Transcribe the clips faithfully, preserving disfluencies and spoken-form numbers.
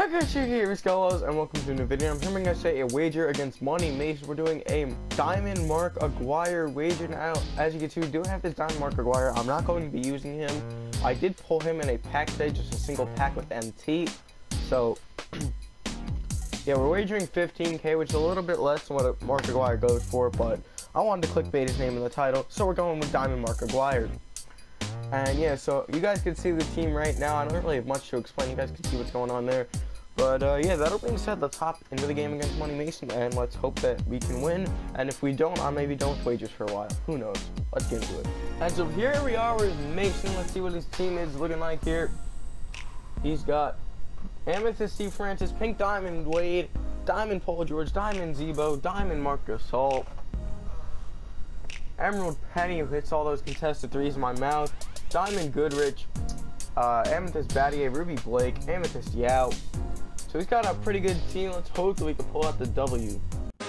Pikachu here, Skellos, and welcome to a new video. I'm here going to say a wager against Money Mason. We're doing a Diamond Mark Aguirre wager now. As you can see, we do have this Diamond Mark Aguirre. I'm not going to be using him. I did pull him in a pack today, just a single pack with M T. So, yeah, we're wagering fifteen K, which is a little bit less than what Mark Aguirre goes for, but I wanted to clickbait his name in the title, so we're going with Diamond Mark Aguirre. And yeah, so you guys can see the team right now. I don't really have much to explain. You guys can see what's going on there. But uh, yeah, that'll being said, let's hop into the game against Money Mason, and let's hope that we can win. And if we don't, I maybe don't wagers for a while. Who knows? Let's get into it. And so here we are with Mason. Let's see what his team is looking like here. He's got Amethyst Steve Francis, Pink Diamond Wade, Diamond Paul George, Diamond Zebo, Diamond Marc Gasol, Emerald Penny, who hits all those contested threes in my mouth, Diamond Goodrich, uh, Amethyst Battier, Ruby Blake, Amethyst Yao. So he's got a pretty good team. Let's hope that we can pull out the W.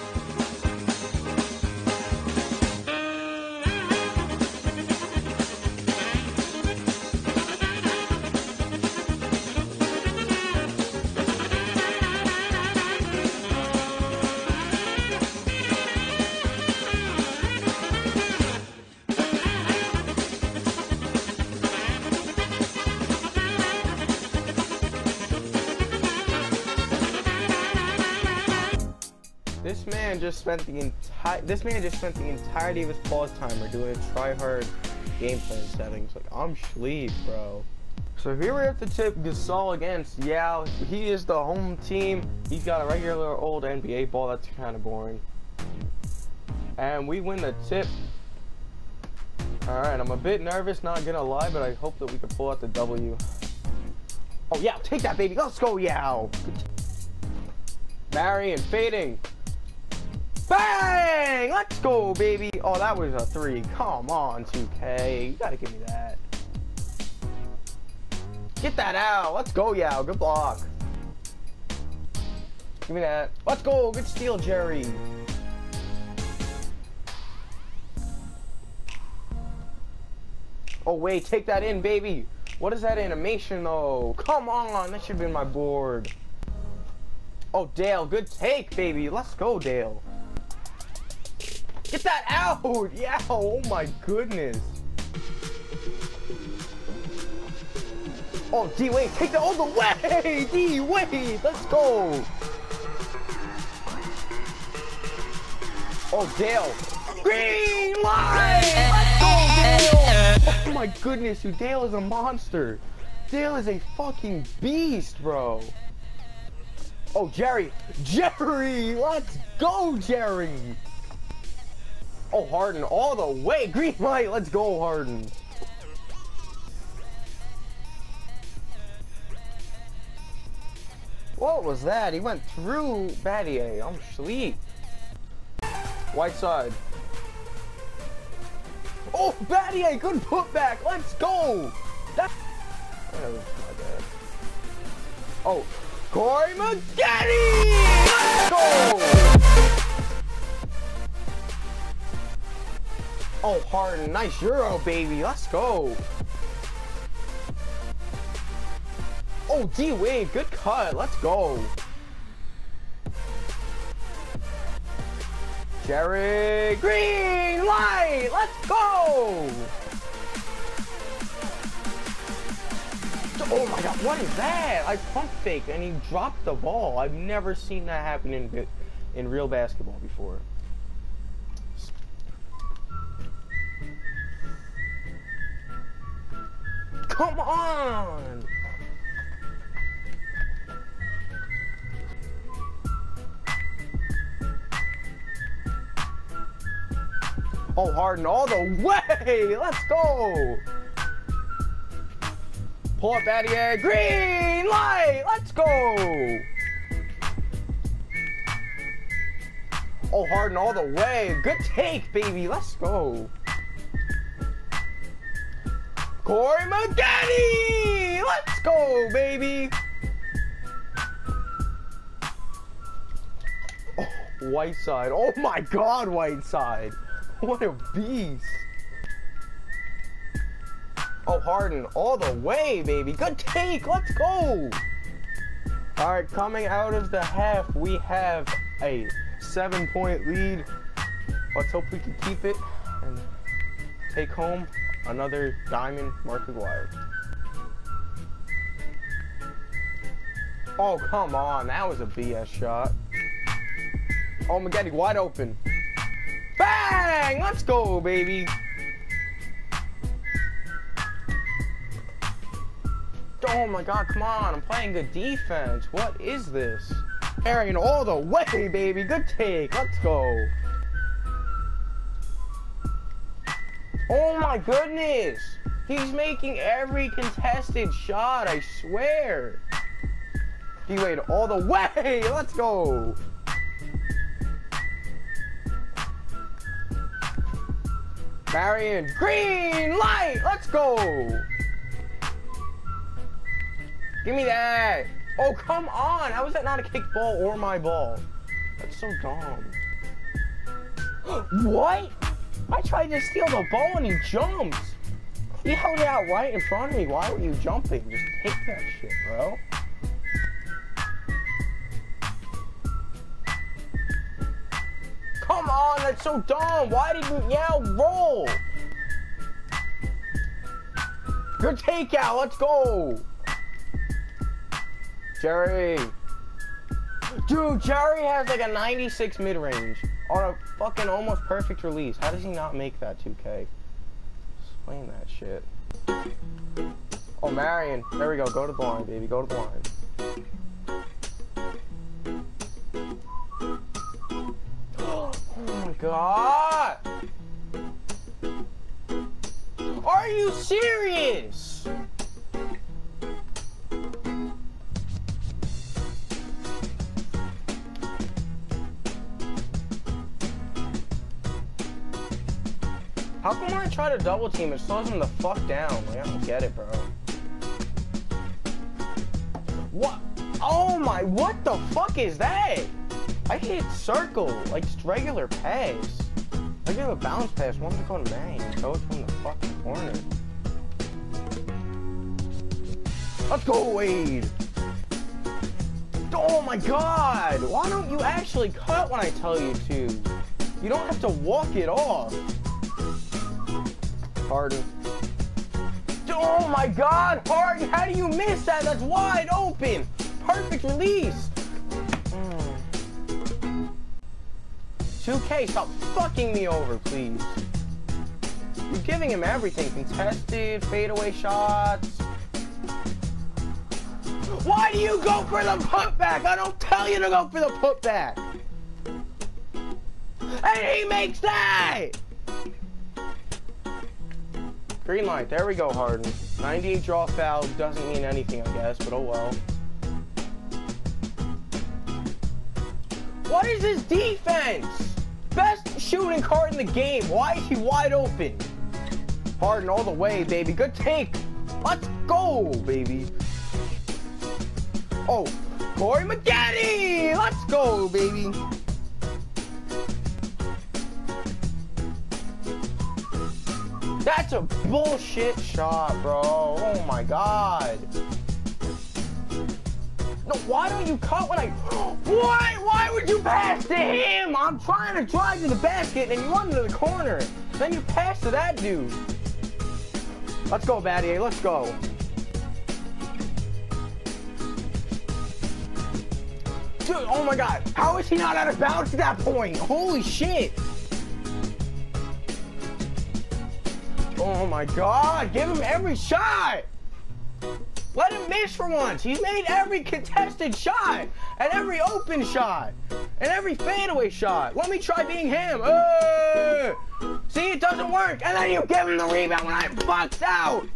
This man just spent the entire this man just spent the entirety of his pause timer doing a try-hard game plan settings. Like, I'm sleep, bro. So here we have to tip Gasol against Yao. He is the home team. He's got a regular old N B A ball. That's kind of boring. And we win the tip. All right, I'm a bit nervous, not gonna lie, but I hope that we can pull out the W. Oh yeah, take that, baby. Let's go, Yao. Barry and fading. Bang! Let's go, baby. Oh, that was a three. Come on, two K. You gotta give me that. Get that out. Let's go, Yao. Good block. Give me that. Let's go. Good steal, Jerry. Oh, wait. Take that in, baby. What is that animation, though? Come on. That should be in my board. Oh, Dale. Good take, baby. Let's go, Dale. Get that out! Yeah, oh my goodness. Oh, D-Wade, take that all the way! D-Wade, let's go! Oh, Dale. Green light! Let's go, Dale! Oh my goodness, dude, Dale is a monster. Dale is a fucking beast, bro. Oh, Jerry. Jerry! Let's go, Jerry! Oh, Harden all the way. Green light. Let's go, Harden. What was that? He went through Battier. I'm sleep. Whiteside. Oh, Battier. Good putback. Let's go. That, that was my bad. Oh, Corey Maggette. Let's go. Oh, Harden, nice Euro, baby. Let's go. Oh, D-Wade, good cut. Let's go. Jerry, green light. Let's go. Oh my God, what is that? I pump faked and he dropped the ball. I've never seen that happen in in real basketball before. Come on! Oh, Harden all the way! Let's go! Pull up, Battier. Green light! Let's go! Oh, Harden all the way. Good take, baby. Let's go. Corey Maggette! Let's go, baby! Oh, Whiteside. Oh my God, Whiteside. What a beast. Oh, Harden all the way, baby. Good take. Let's go. All right, coming out of the half, we have a seven-point lead. Let's hope we can keep it and take home another diamond Mark Aguirre. Oh, come on. That was a B S shot. Oh, Maggette wide open. Bang! Let's go, baby. Oh, my God. Come on. I'm playing good defense. What is this? Carrying all the way, baby. Good take. Let's go. Oh, my goodness. He's making every contested shot, I swear. He waited all the way. Let's go. Marion, green light. Let's go. Give me that. Oh, come on. How is that not a kick ball or my ball? That's so dumb. What? I tried to steal the ball and he jumped. He held it out right in front of me. Why were you jumping? Just take that shit, bro. Come on, that's so dumb. Why did you yell roll? Good takeout, let's go. Jerry. Dude, Jerry has like a ninety-six mid-range on a fucking almost perfect release. How does he not make that two K? Explain that shit. Oh, Marion. There we go. Go to the line, baby. Go to the line. Oh my God! Are you serious? How come when I try to double team, it slows him the fuck down? Like, I don't get it, bro. What? Oh my, what the fuck is that? I hit circle, like just regular pass. I gave a bounce pass, wanted to go to main. Coach from the fucking corner. Let's go, Wade. Oh my God. Why don't you actually cut when I tell you to? You don't have to walk it off. Harden. Oh my God, Harden, how do you miss that? That's wide open. Perfect release. Mm. two K, stop fucking me over, please. You're giving him everything. Contested, fadeaway shots. Why do you go for the putback? I don't tell you to go for the putback. And he makes that! Green light, there we go, Harden. ninety-eight draw foul doesn't mean anything, I guess, but oh well. What is his defense? Best shooting card in the game. Why is he wide open? Harden all the way, baby. Good take. Let's go, baby. Oh, Corey Maggette! Let's go, baby. That's a bullshit shot, bro. Oh my God. No, why don't you cut when I... Why? Why would you pass to him? I'm trying to drive to the basket and you run to the corner. Then you pass to that dude. Let's go, Battier. Let's go. Dude, oh my God. How is he not out of bounds at that point? Holy shit. Oh my God, give him every shot. Let him miss for once. He's made every contested shot and every open shot and every fadeaway shot. Let me try being him. Uh, see, it doesn't work. And then you give him the rebound when I box out.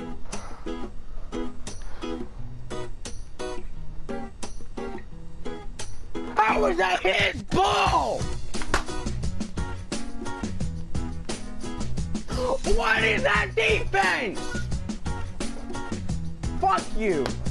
How was that his ball? What is that defense? Fuck you.